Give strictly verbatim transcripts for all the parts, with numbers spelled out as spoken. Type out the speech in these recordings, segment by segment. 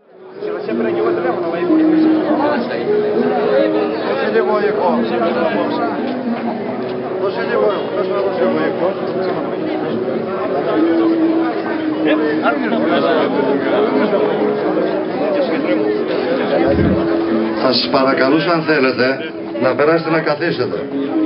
Θα σας παρακαλούσα, αν θέλετε, να περάσετε να καθίσετε.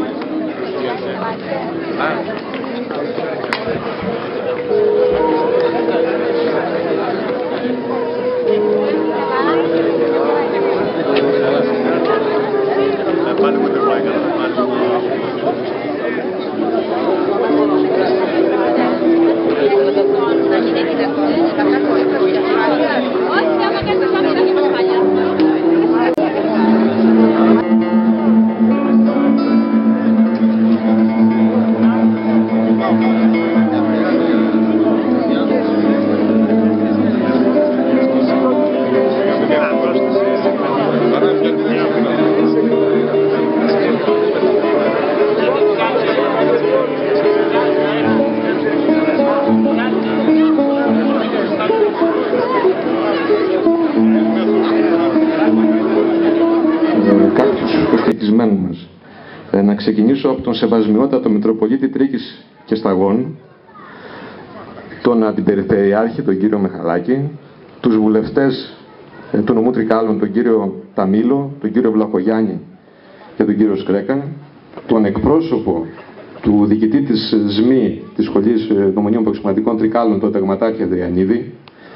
Μας. Ε, να ξεκινήσω από τον Σεβασμιότατο Μητροπολίτη Τρίκης και Σταγών, τον Αντιπεριφερειάρχη, τον κύριο Μεχαλάκη, τους βουλευτές ε, του νομού Τρικάλων, τον κύριο Ταμίλο, τον κύριο Βλαχογιάννη και τον κύριο Σκρέκα, τον εκπρόσωπο του διοικητή της ΣΜΗ, της Σχολής Νομονίων Προξηματικών Τρικάλων, τον Τερματάρχη Ανδριανίδη,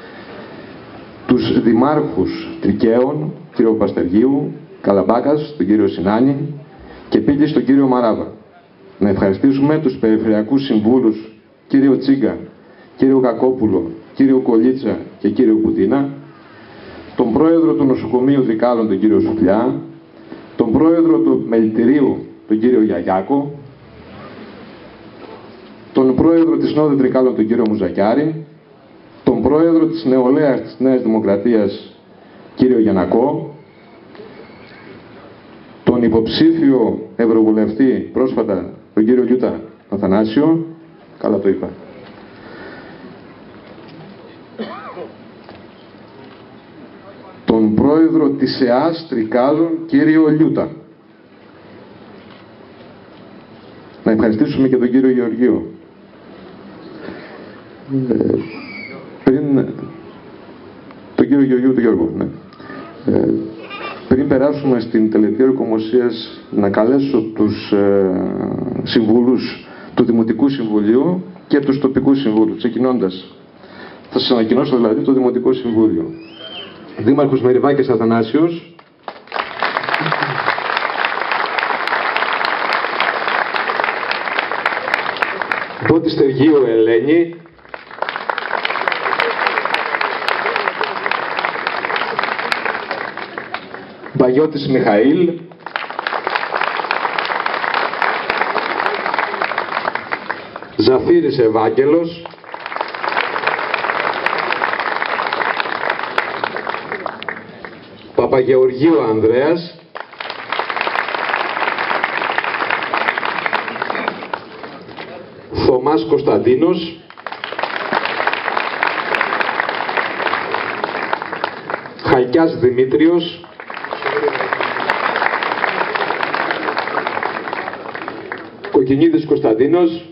τους δημάρχους Τρικαίων, κύριο Παστεργίου, Καλαμπάκας, τον κύριο Σινάνη και Πύλης τον κύριο Μαράβα. Να ευχαριστήσουμε τους περιφερειακούς συμβούλους κύριο Τσίγκα, κύριο Κακόπουλο, κύριο Κολίτσα και κύριο Πουτίνα, τον πρόεδρο του νοσοκομείου Τρικάλων τον κύριο Σουφλιά, τον πρόεδρο του μελητηρίου τον κύριο Γιαγιάκο, τον πρόεδρο της Νόδου Τρικάλων τον κύριο Μουζακιάρη, τον πρόεδρο της νεολαίας της Νέας Δημοκρατίας κύριο Γιαννακό, τον υποψήφιο ευρωβουλευτή πρόσφατα, τον κύριο Γιούτα Αθανάσιο, καλά το είπα, τον πρόεδρο της ΕΑΣ Τρικάλων, κύριο Λιούτα. Να ευχαριστήσουμε και τον κύριο Γεωργίου. Ε, πριν, τον κύριο Γεωργίου, τον Γιώργο, ναι. Ε, Πριν περάσουμε στην τελετή ορκομοσίας, να καλέσω τους ε, συμβούλους του Δημοτικού Συμβουλίου και τους τοπικούς συμβούλους. Ξεκινώντας, θα σας ανακοινώσω δηλαδή το Δημοτικό Συμβούλιο. Δήμαρχος Μεριβάκης Αθανάσιος, Μπότης Στεργίου Ελένη, Μπαγιώτης Μιχαήλ, Ζαφύρης Ευάγγελος, Παπαγεωργίου Ανδρέας, Θωμάς Κωνσταντίνος, Χαϊκιάς Δημήτριος, Κοκκινίδης Κωνσταντίνος,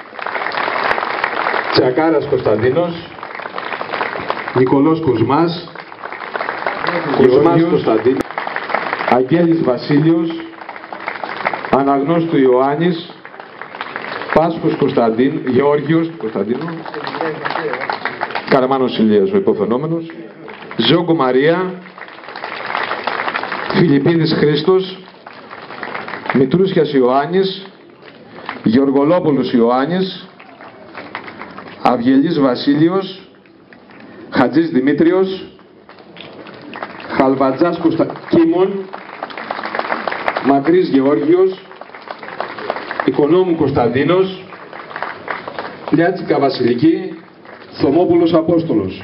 Τσακάρας Κωνσταντίνος, Νικολός Κουσμάς, Κουσμάς Κωνσταντίνος, Αγγέλης Βασίλειος, Αναγνώστου Ιωάννης, Πάσχος Κωνσταντίνου, Γεώργιος Κωνσταντίνου, Καραμάνος Ηλίας ο υποφαινόμενος, Ζόγκο Μαρία, Φιλιππίδης Χρήστος, Μητρούσιας Ιωάννης, Γεωργολόπουλος Ιωάννης, Αυγελής Βασίλειος, Χατζής Δημήτριος, Χαλβατζάς Κωνστα... Κίμων, Μακρύς Γεώργιος, Οικονόμου Κωνσταντίνος, Πλιάτσικα Βασιλική, Θωμόπουλος Απόστολος.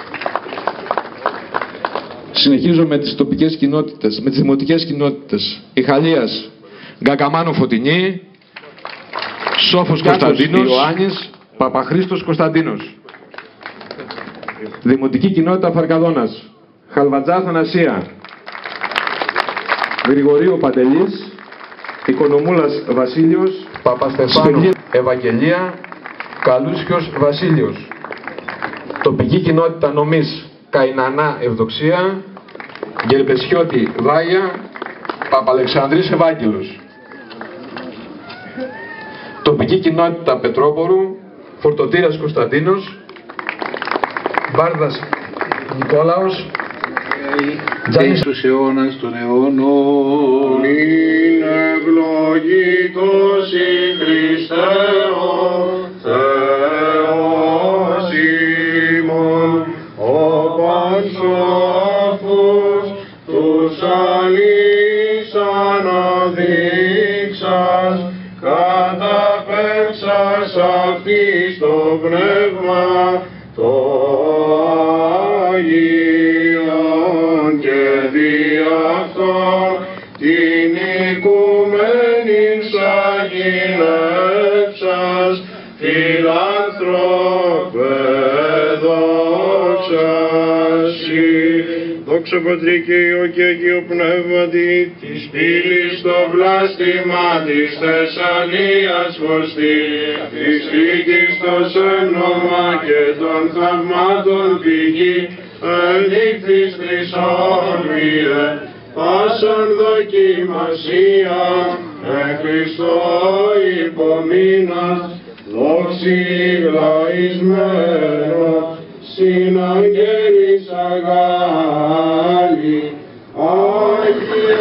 Συνεχίζω με τις τοπικές κοινότητες, με τις δημοτικές κοινότητες. Ιχαλίας, Γκαγκαμάνο Φωτεινή, Σόφος Κωνσταντίνος, Ιωάννης, Παπαχρήστος Κωνσταντίνος. Δημοτική κοινότητα Φαρκαδόνας, Χαλβατζά Θανασία, Γρηγορίου Παντελής, Οικονομούλας Βασίλειος, Παπαστεφάνου Ευαγγελία, Καλούσιος Βασίλειος. Τοπική κοινότητα νομής Καϊνανά Ευδοξία, Γερπεσιώτη Βάγια, Παπαλεξανδρής Ευάγγελος. Τοπική κοινότητα Πετρόπορου, Φορτωτήρας Κωνσταντίνος, Βάρδας Νικόλαος, Τζάνης τους αιώνας των αιώνων. Μην ευλογητός η Χριστέ ο Θεός ημών, ο πανσόφους τους αλείς αναδείξας, καταπέμψας αυτής το πνεύμα το Αγίον και δι' αυτόν την οικουμένην σαγηνεύσας, φιλάνθρωπε δόξα σοι. Δόξα Πατρί και Υιό και Αγίο Πνεύματι, της πύλης το βλάστημα της Θεσσαλίας φωστή, της θήκης το σένομα και των θαυμάτων πηγή, ελήφθης χρυσόμοιε, πάσαν δοκιμασία, εν Χριστώ υπομείνας, δόξη λαισμένος, συναγγέλης αγάλη, Άγιε.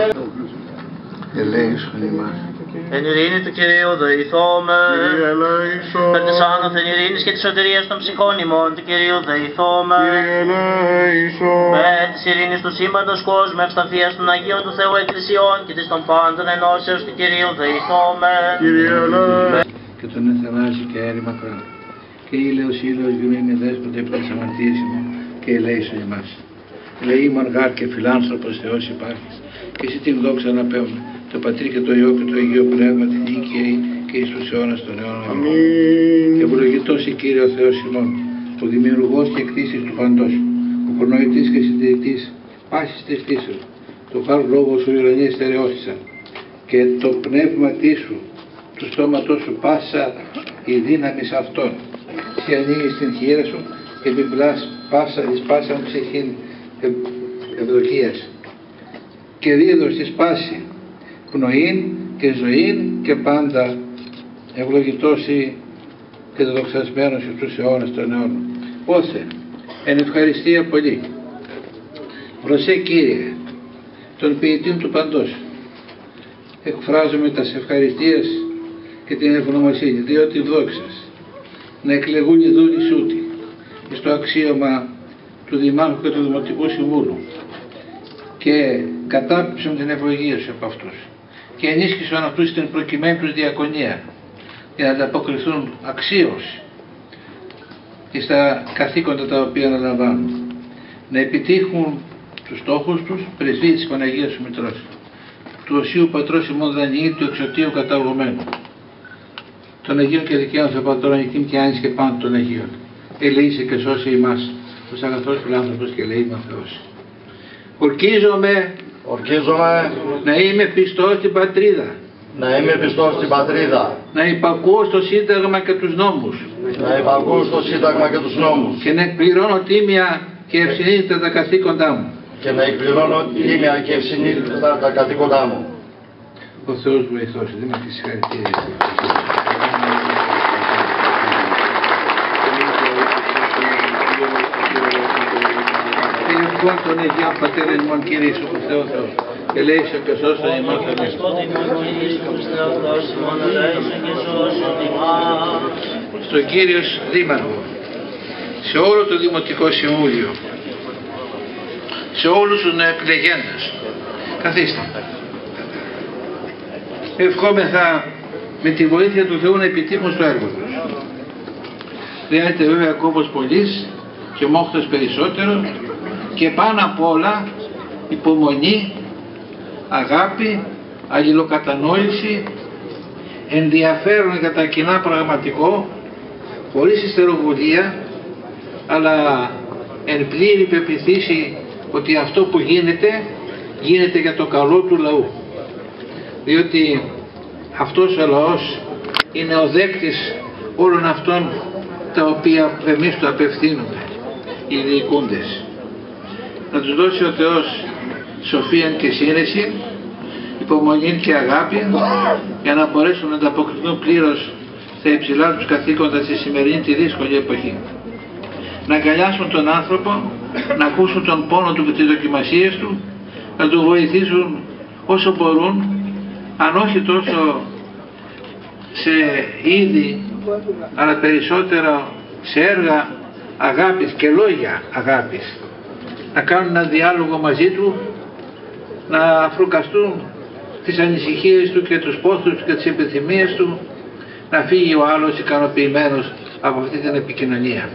Ελέησον ημάς. Εν ειρήνη του Κυρίου δεηθώμε. Κύριε ελέησον. Περ της άνωθεν ειρήνης και της σωτηρίας των ψυχών ημών του Κυρίου δεηθώμε. Κύριε ελέησον. Με της ειρήνης του σύμπαντος κόσμου, ευσταθίας των Αγίων του Θεού Εκκλησιών και της των πάντων ενώσεως του Κυρίου δεηθώμε. Κύριε ελέησον. Και τον εθανάσι και αέρη μακρά. Και ήλαιος ήλαιος γυμνήνη δέσποτε επί της αμαρτίας ημών και ελέησον ημάς. Ελεήμων γάρ και φιλάνθρωπος Θεός υπάρχεις, και εσύ την δόξα αναπέμπουμε, το Πατρί και το Υιό και το Αγίο Πνεύμα, την νίκαιη και εις τους αιώνας των αιώνων. Αμήν. Και ευλογητός η Κύριε ο Θεός ημών, ο δημιουργός και κτήσης του παντός, ο προνοητής και συντηρητής πάσης της κτήσεως, το χάρ λόγος σου ουρανίες στερεώθησαν, και το πνεύματί σου, του στόματός σου πάσα η δύναμη αυτών. Και ανοίγεις την χείρα σου και επιπλάς πάσα εις πάσαν ψυχήν ευδοκίας. Και δίδω στη σπάση πνοήν και ζωήν και πάντα ευλογητώσει και δοξασμένος εις τους αιώνας των αιώνων. Όθε, εν ευχαριστία πολύ. Προσέ Κύριε, τον ποιητήν του παντός. Εκφράζομαι τας ευχαριστίας και την ευγνωμοσύνη, διότι δόξας να εκλεγούν οι δούλοι σούτι στο αξίωμα του Δημάρχου και του Δημοτικού Συμβούλου, και κατάπιψαν την ευλογία σου από αυτούς και ενίσχυσαν αυτούς την προκειμένη τους διακονία για να ανταποκριθούν αξίως στα καθήκοντα τα οποία αναλαμβάνουν, να επιτύχουν τους στόχους τους πρεσβεία της Παναγίας σου Μητρός, του Οσίου Πατρός ημών Δανιήλ, του εξωτίου καταγωμένου, των Αγίων και Δικαίων Θεοπατώρων Ικήν και Άνης και πάντων των Αγίων. Ελεήσε και σώσε ημάς, τους αγαθός φιλάνθρωπος και ελεήμων Θεός. Ορκίζομαι, Ορκίζομαι να είμαι πιστός στην πατρίδα, να είμαι πιστός στην πατρίδα, να υπακούω στο Σύνταγμα και τους νόμους, να υπακούω στο Σύνταγμα και τους νόμους και να εκπληρώνω τίμια και ευσυνείδητα τα καθήκοντά μου. και να εκπληρώνω τίμια και ευσυνείδητα τα καθήκοντά μου. Ο Θεός βοηθός, δεν με τις συγχαρητήρια. Λοιπόν, τον Αγιών Πατέρα ημών Κύριε Ιησού Χριστέ ο Θεός, ελέησον και σώσον ημάς αμήν. Στον Κύριο Δήμαρχο, σε όλο το Δημοτικό Συμβούλιο, σε όλους τους νεοεκλεγέντες, καθίστε. Ευχόμεθα με τη βοήθεια του Θεού να επιτύχουν στο έργο τους. Χρειάζεται βέβαια κόπος πολλής και μόχθος περισσότερο, και πάνω απ' όλα υπομονή, αγάπη, αλληλοκατανόηση, ενδιαφέρον για τα κοινά πραγματικό, χωρίς ιστεροβολία, αλλά εν πλήρη πεποίθηση ότι αυτό που γίνεται, γίνεται για το καλό του λαού. Διότι αυτός ο λαός είναι ο δέκτης όλων αυτών τα οποία εμείς του απευθύνουμε, οι διοικούντες. Να τους δώσει ο Θεός σοφία και σύνεση, υπομονή και αγάπη, για να μπορέσουν να ανταποκριθούν πλήρως στα υψηλά τους καθήκοντα στη σημερινή τη δύσκολη εποχή. Να αγκαλιάσουν τον άνθρωπο, να ακούσουν τον πόνο του και τις δοκιμασίες του, να του βοηθήσουν όσο μπορούν, αν όχι τόσο σε είδη, αλλά περισσότερο σε έργα αγάπης και λόγια αγάπης. Να κάνουν ένα διάλογο μαζί του, να αφρουκαστούν τις ανησυχίες του και τους πόθους και τις επιθυμίες του, να φύγει ο άλλος ικανοποιημένος από αυτή την επικοινωνία.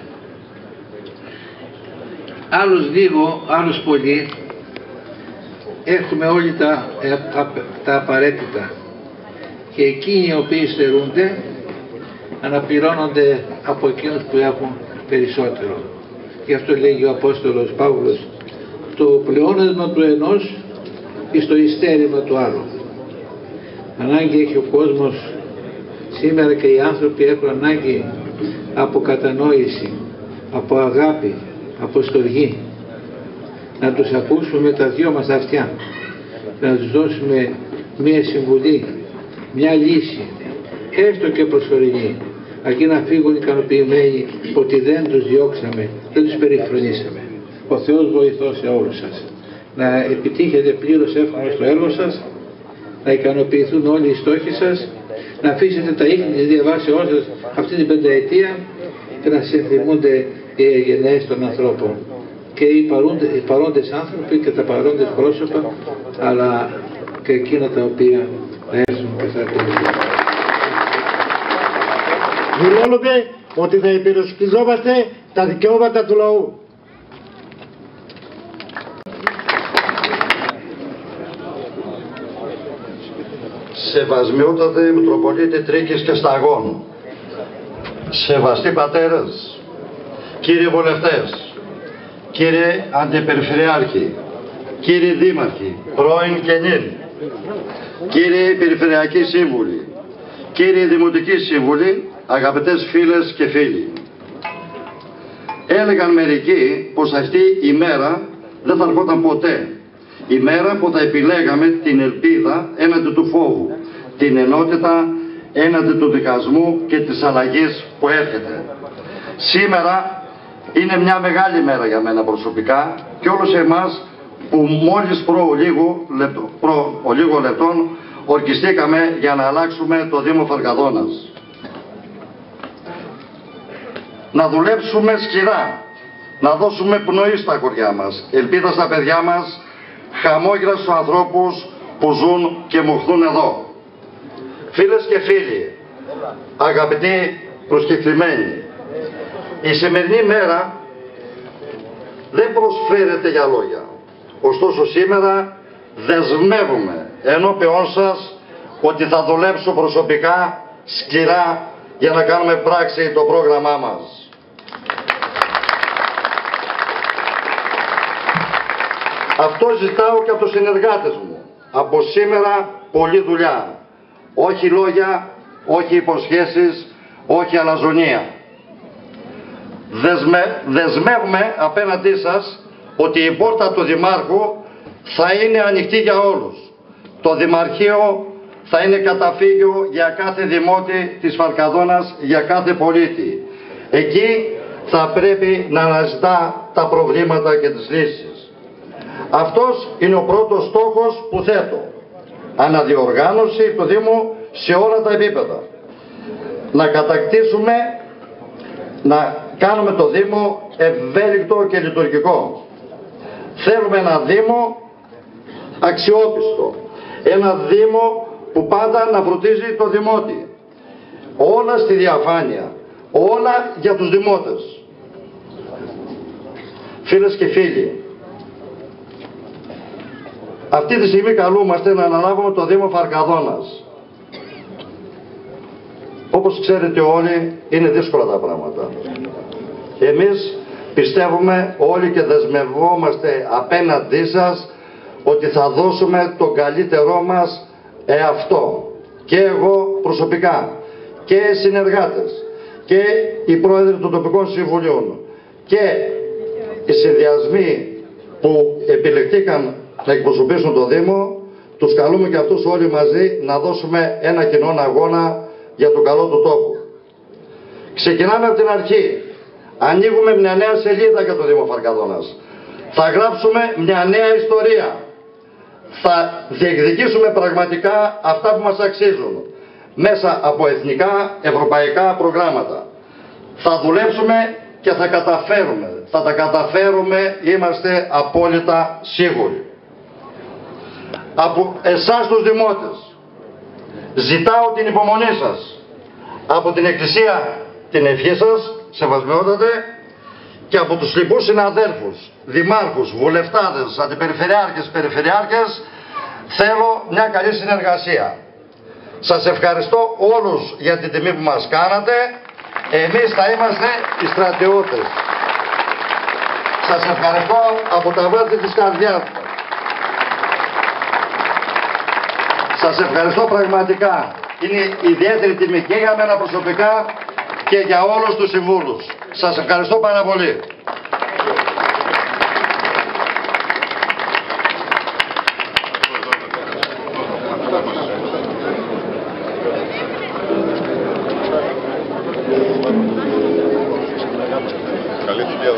Άλλος λίγο, άλλος πολύ, έχουμε όλοι τα, τα, τα απαραίτητα και εκείνοι οι οποίοι στερούνται αναπληρώνονται από εκείνους που έχουν περισσότερο. Γι' αυτό λέγει ο Απόστολος Παύλος, το πλεόνασμα του ενός εις το ειστέρημα του άλλου. Ανάγκη έχει ο κόσμος σήμερα και οι άνθρωποι έχουν ανάγκη από κατανόηση, από αγάπη, από στοργή. Να τους ακούσουμε με τα δυο μας αυτιά, να τους δώσουμε μία συμβουλή, μια λύση, έστω και προσωρινή, αρκεί να φύγουν ικανοποιημένοι ότι δεν τους διώξαμε, δεν τους περιφρονήσαμε. Ο Θεός βοηθός σε όλους σας. Να επιτύχετε πλήρως εύκολα στο έργο σας, να ικανοποιηθούν όλοι οι στόχοι σας, να αφήσετε τα ίχνη της διαβάσεώς σας αυτή την πενταετία και να συνθυμούνται οι γενναίες των ανθρώπων. Και οι παρόντες, οι παρόντες άνθρωποι και τα παρόντες πρόσωπα, αλλά και εκείνα τα οποία θα έρθουν και θα ακολουθούν. Δηλώνουμε ότι θα υπερασπιζόμαστε τα δικαιώματα του λαού. Σεβασμιότατε Μητροπολίτη Τρίκης και Σταγών, σεβαστοί πατέρες, κύριοι βουλευτές, κύριοι αντιπεριφερειάρχοι, κύριοι δήμαρχοι, πρώην και νυν, κύριοι περιφερειακοί σύμβουλοι, κύριοι δημοτικοί σύμβουλοι, αγαπητές φίλες και φίλοι. Έλεγαν μερικοί πως αυτή η μέρα δεν θα ερχόταν ποτέ. Η μέρα που θα επιλέγαμε την ελπίδα έναντι του φόβου, την ενότητα έναντι του δικασμού και της αλλαγής που έρχεται. Σήμερα είναι μια μεγάλη μέρα για μένα προσωπικά και όλους εμάς που μόλις προ λίγο, λεπτό, προ λίγο λεπτών ορκιστήκαμε για να αλλάξουμε το Δήμο Φαρκαδόνας. Να δουλέψουμε σκληρά, να δώσουμε πνοή στα κοριά μας, ελπίδα στα παιδιά μας, χαμόγελα στους ανθρώπους που ζουν και μοχθούν εδώ. Φίλες και φίλοι, αγαπητοί προσκεκλημένοι, η σημερινή μέρα δεν προσφέρεται για λόγια. Ωστόσο σήμερα δεσμεύομαι ενώπιόν σας ότι θα δουλέψω προσωπικά σκληρά για να κάνουμε πράξη το πρόγραμμά μας. Αυτό ζητάω και από τους συνεργάτες μου. Από σήμερα πολλή δουλειά. Όχι λόγια, όχι υποσχέσεις, όχι αλαζονία. Δεσμε, δεσμεύουμε απέναντί σας ότι η πόρτα του Δημάρχου θα είναι ανοιχτή για όλους. Το Δημαρχείο θα είναι καταφύγιο για κάθε δημότη της Φαρκαδόνας, για κάθε πολίτη. Εκεί θα πρέπει να αναζητά τα προβλήματα και τις λύσεις. Αυτός είναι ο πρώτος στόχος που θέτω. Αναδιοργάνωση του Δήμου σε όλα τα επίπεδα. Να κατακτήσουμε, να κάνουμε το Δήμο ευέλικτο και λειτουργικό. Θέλουμε ένα Δήμο αξιόπιστο. Ένα Δήμο που πάντα να φροντίζει το δημότη. Όλα στη διαφάνεια. Όλα για τους δημότες. Φίλες και φίλοι, αυτή τη στιγμή καλούμαστε να αναλάβουμε το Δήμο Φαρκαδόνας. Όπως ξέρετε όλοι, είναι δύσκολα τα πράγματα. Εμείς πιστεύουμε όλοι και δεσμευόμαστε απέναντί σας ότι θα δώσουμε τον καλύτερό μας εαυτό. Και εγώ προσωπικά και οι συνεργάτες και οι πρόεδροι των τοπικών συμβουλίων και οι συνδυασμοί που επιλεχτήκαν να εκπροσωπήσουν το Δήμο, τους καλούμε και αυτούς όλοι μαζί να δώσουμε ένα κοινό αγώνα για τον καλό του τόπου. Ξεκινάμε από την αρχή. Ανοίγουμε μια νέα σελίδα για το Δήμο Φαρκαδόνας. Θα γράψουμε μια νέα ιστορία. Θα διεκδικήσουμε πραγματικά αυτά που μας αξίζουν μέσα από εθνικά, ευρωπαϊκά προγράμματα. Θα δουλέψουμε και θα καταφέρουμε. Θα τα καταφέρουμε, είμαστε απόλυτα σίγουροι. Από εσάς τους δημότες ζητάω την υπομονή σας. Από την Εκκλησία την ευχή σας, σεβασμιότατε, και από τους λοιπούς συναδέλφους, δημάρχους, βουλευτάδες, αντιπεριφερειάρχες, περιφερειάρχες, θέλω μια καλή συνεργασία. Σας ευχαριστώ όλους για την τιμή που μας κάνατε. Εμείς θα είμαστε οι στρατιώτες. Σας ευχαριστώ από τα βάθη της καρδιάς μου. Σας ευχαριστώ πραγματικά. Είναι ιδιαίτερη τιμή και για μένα προσωπικά και για όλους τους συμβούλους. Σας ευχαριστώ πάρα πολύ. Καλή δουλειά,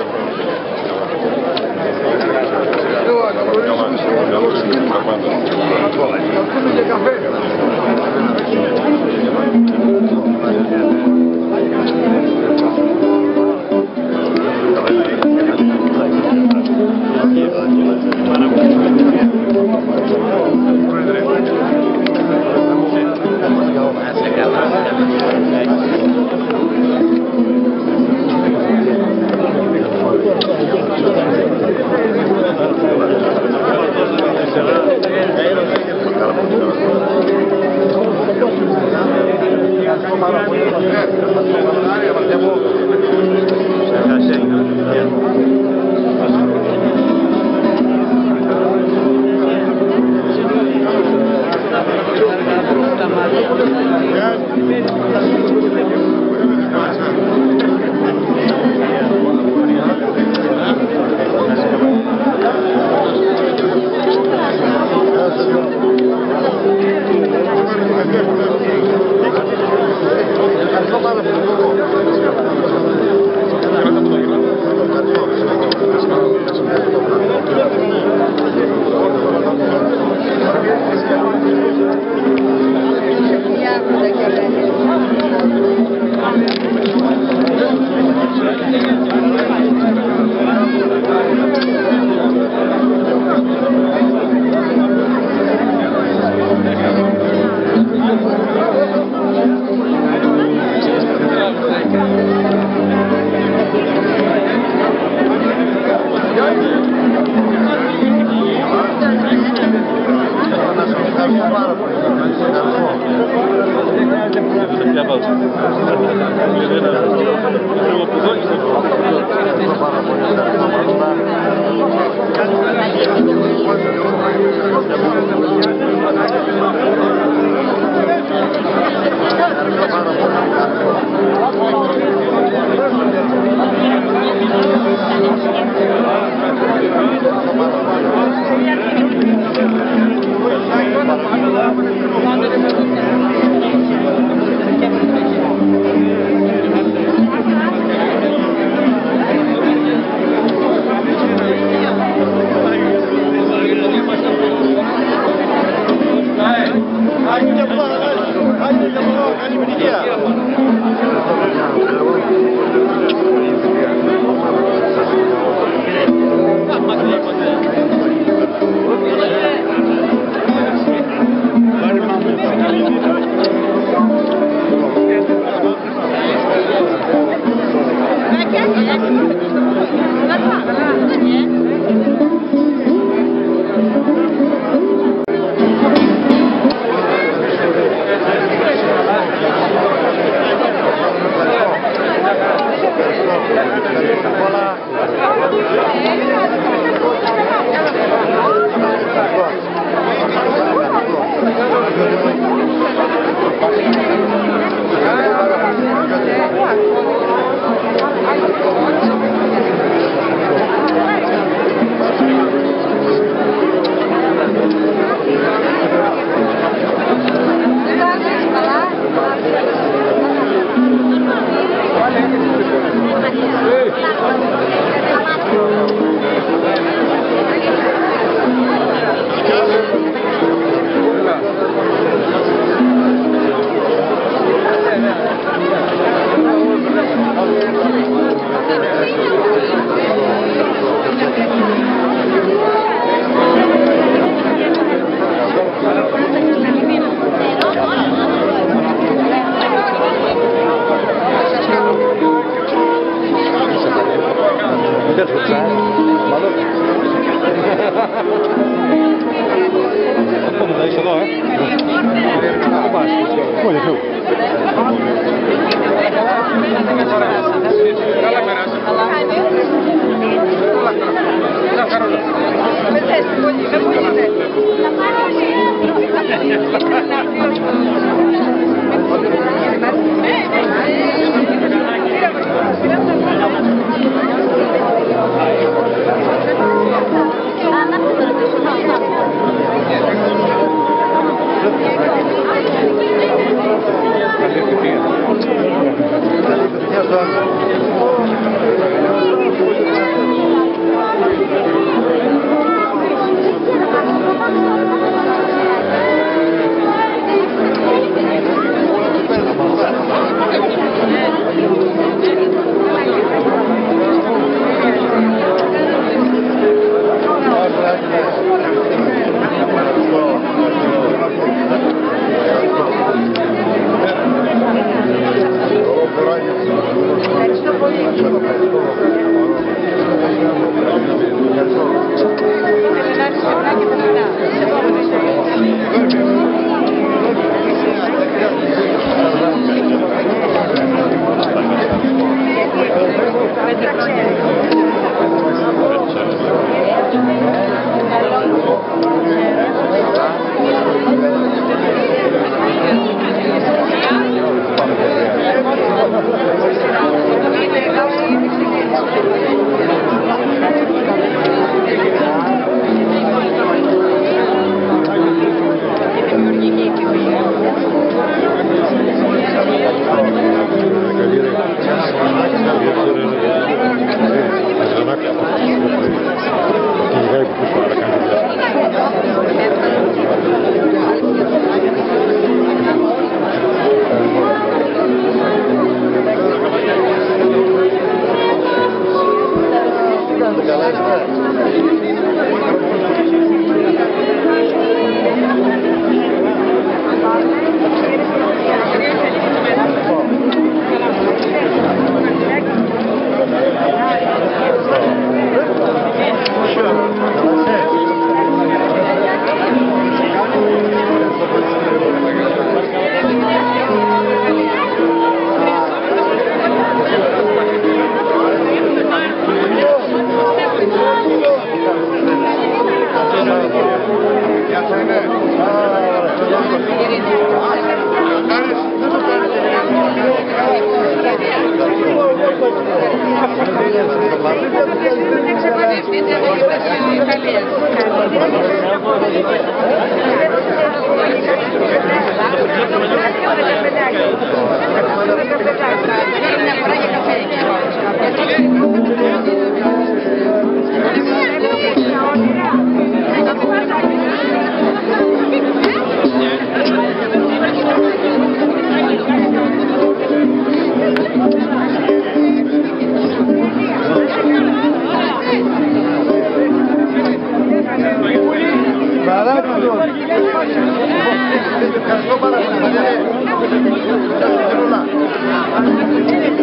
Ευχαριστώ πάρα πολύ.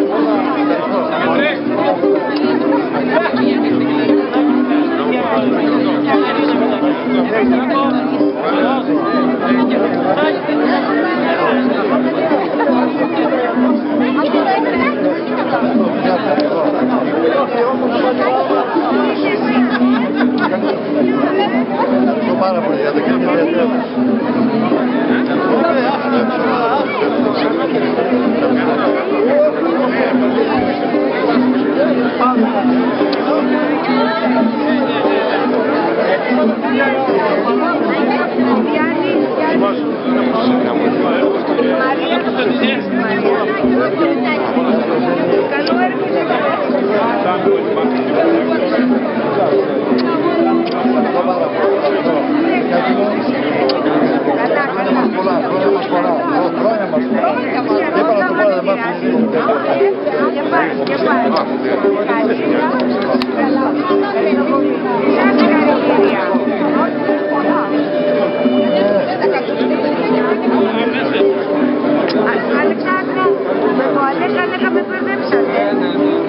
Αλεξάνδρα, με το Αλέκα, Αλέκα με μπερδέψατε.